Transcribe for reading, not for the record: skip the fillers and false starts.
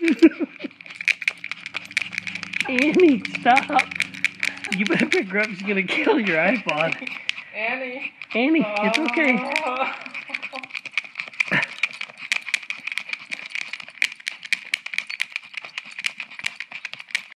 Annie, stop. You better pick her up. She's going to kill your iPod. Annie. Annie, it's okay.